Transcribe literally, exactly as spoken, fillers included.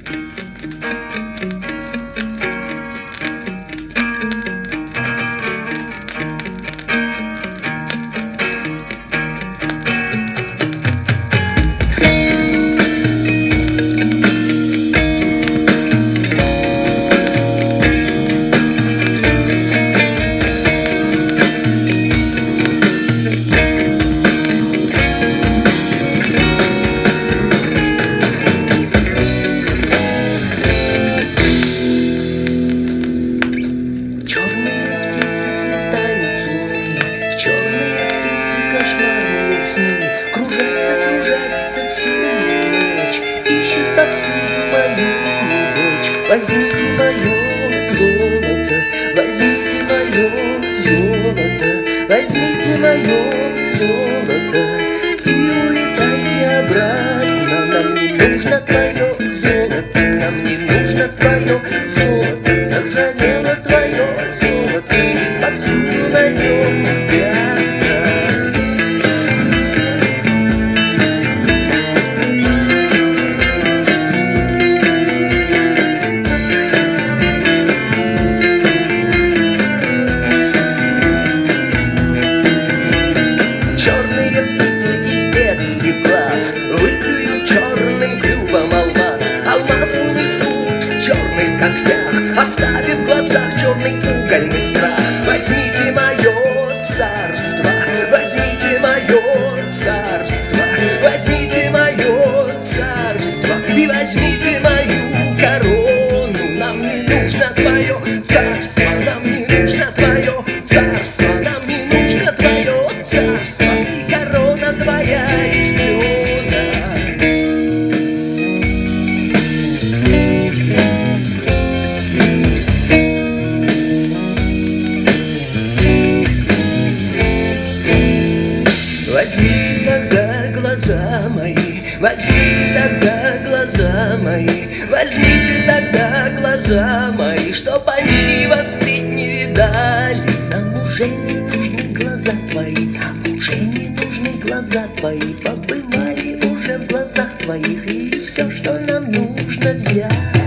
Возьмите мое золото, возьмите мое золото, возьмите мое золото и улетайте обратно. Нам не нужно твое золото, нам не нужно твое золото. Заржавело твое золото и повсюду на нем пятна. Выклюют черным клювом алмаз, алмаз унесут в черных когтях, оставив в глазах черный угольный страх. Возьмите мое царство, возьмите мое царство, возьмите мое царство и возьмите мою корону. Нам не нужно твое царство, нам не нужно твое царство, нам не нужно твое царство и корона твоя из клёна. Возьмите тогда глаза мои, возьмите тогда глаза мои, возьмите тогда глаза мои, чтоб они вас впредь не видали. Нам уже не нужны глаза твои, нам уже не нужны глаза твои, побывали уже в глазах твоих, и все, что нам нужно взять.